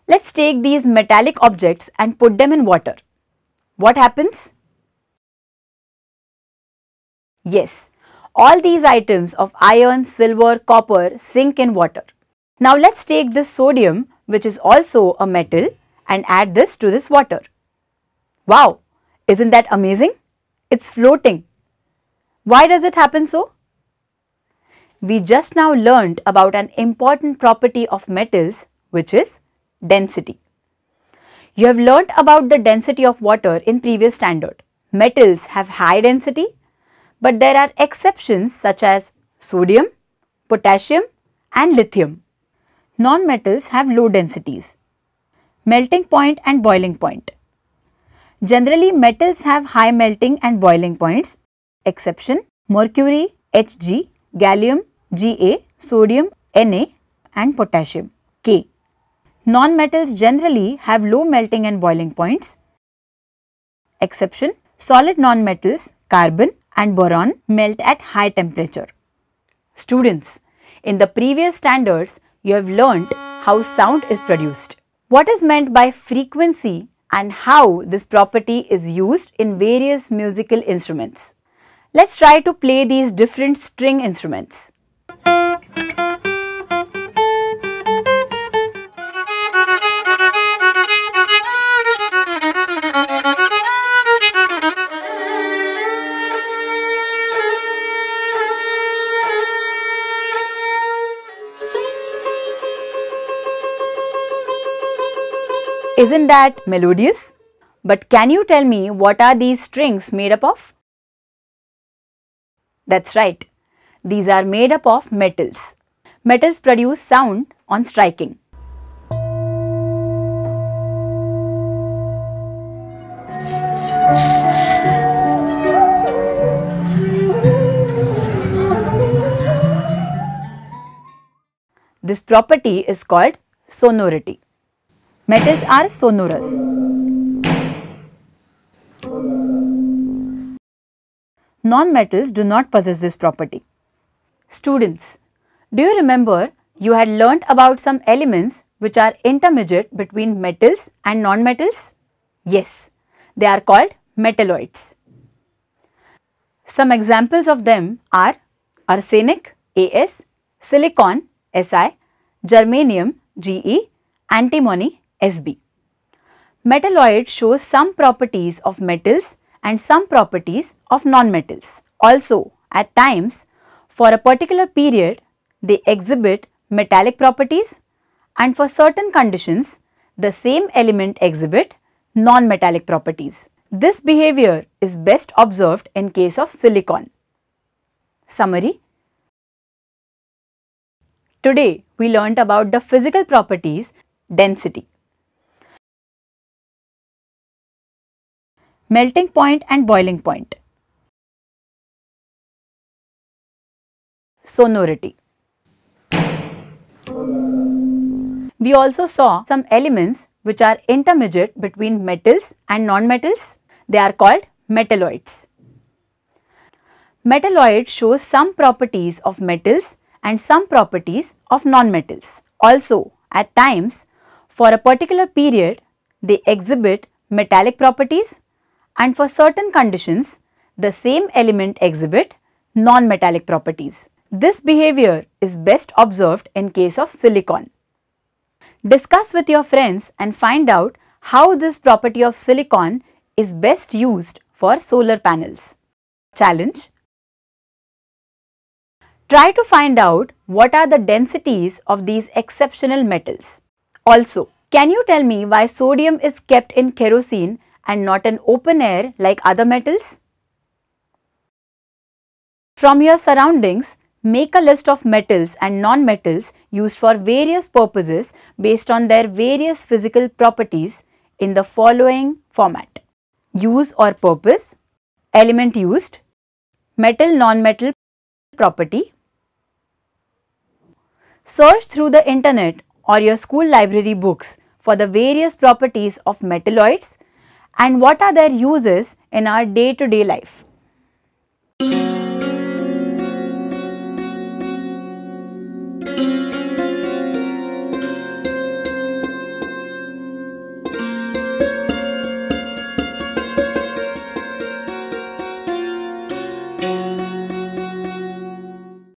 Let's take these metallic objects and put them in water. What happens? Yes, all these items of iron, silver, copper sink in water. Now let's take this sodium, which is also a metal, and add this to this water. Wow, isn't that amazing? It's floating. Why does it happen so? We just now learned about an important property of metals, which is density. You have learnt about the density of water in previous standard. Metals have high density, but there are exceptions such as sodium, potassium and lithium. Non-metals have low densities. Melting point and boiling point. Generally, metals have high melting and boiling points. Exception: mercury, Hg, gallium, Ga, sodium, Na and potassium, K. Non-metals generally have low melting and boiling points. Exception: solid non-metals, carbon and boron melt at high temperature. Students, in the previous standards, you have learnt how sound is produced. What is meant by frequency and how this property is used in various musical instruments. Let's try to play these different string instruments. Isn't that melodious? But can you tell me what are these strings made up of? That's right. These are made up of metals. Metals produce sound on striking. This property is called sonority. Metals are sonorous. Non-metals do not possess this property. Students, do you remember you had learnt about some elements which are intermediate between metals and non-metals? Yes, they are called metalloids. Some examples of them are arsenic, As, silicon, Si, germanium, Ge, antimony, Sb. Metalloid shows some properties of metals and some properties of non-metals. Also, at times, for a particular period, they exhibit metallic properties, and for certain conditions, the same element exhibit non-metallic properties. This behavior is best observed in case of silicon. Summary. Today, we learnt about the physical properties, density, melting point and boiling point, sonority. We also saw some elements which are intermediate between metals and non-metals. They are called metalloids. Metalloid shows some properties of metals and some properties of non-metals. Also, at times, for a particular period, they exhibit metallic properties, and for certain conditions, the same element exhibit non-metallic properties. This behavior is best observed in case of silicon. Discuss with your friends and find out how this property of silicon is best used for solar panels. Challenge. Try to find out what are the densities of these exceptional metals. Also, can you tell me why sodium is kept in kerosene and not in open air like other metals? From your surroundings, make a list of metals and non-metals used for various purposes based on their various physical properties in the following format: use or purpose, element used, metal non-metal property. Search through the internet or your school library books for the various properties of metalloids and what are their uses in our day-to-day life.